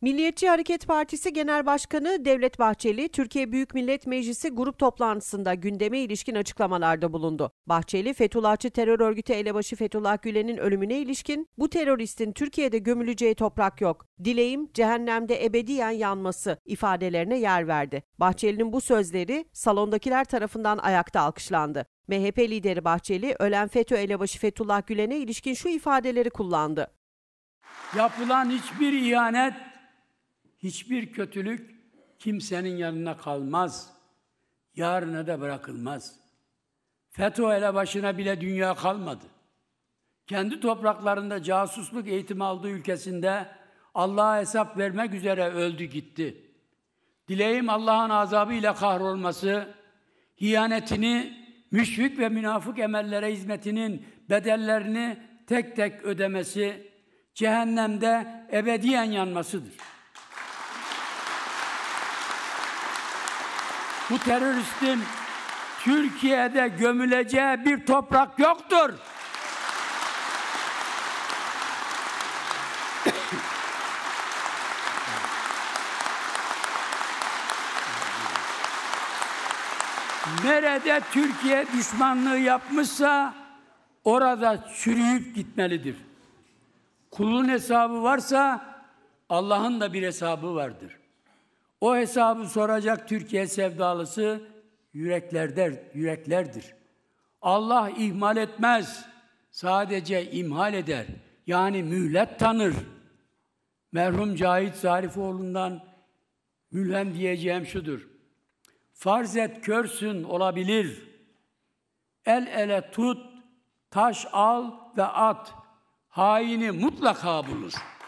Milliyetçi Hareket Partisi Genel Başkanı Devlet Bahçeli, Türkiye Büyük Millet Meclisi grup toplantısında gündeme ilişkin açıklamalarda bulundu. Bahçeli, Fethullahçı terör örgütü elebaşı Fethullah Gülen'in ölümüne ilişkin, "Bu teröristin Türkiye'de gömüleceği toprak yok. Dileğim cehennemde ebediyen yanması" ifadelerine yer verdi. Bahçeli'nin bu sözleri salondakiler tarafından ayakta alkışlandı. MHP lideri Bahçeli, ölen FETÖ elebaşı Fethullah Gülen'e ilişkin şu ifadeleri kullandı. Yapılan hiçbir ihanet, hiçbir kötülük kimsenin yanına kalmaz. Yarına da bırakılmaz. FETÖ elebaşına bile dünya kalmadı. Kendi topraklarında casusluk eğitimi aldığı ülkesinde Allah'a hesap vermek üzere öldü gitti. Dileğim Allah'ın azabıyla kahrolması, hiyanetini, müşrik ve münafık emellere hizmetinin bedellerini tek tek ödemesi, cehennemde ebediyen yanmasıdır. Bu teröristin Türkiye'de gömüleceği bir toprak yoktur. Nerede Türkiye düşmanlığı yapmışsa orada çürüyüp gitmelidir. Kulun hesabı varsa Allah'ın da bir hesabı vardır. O hesabı soracak Türkiye sevdalısı yüreklerdir. Allah ihmal etmez, sadece imhal eder. Yani mühlet tanır. Merhum Cahit Zarifoğlu'ndan mülhem diyeceğim şudur: farz et körsün olabilir, el ele tut, taş al ve at, haini mutlaka bulur.